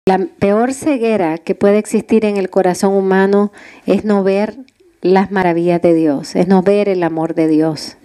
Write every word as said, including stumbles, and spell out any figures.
La peor ceguera que puede existir en el corazón humano es no ver las maravillas de Dios, es no ver el amor de Dios.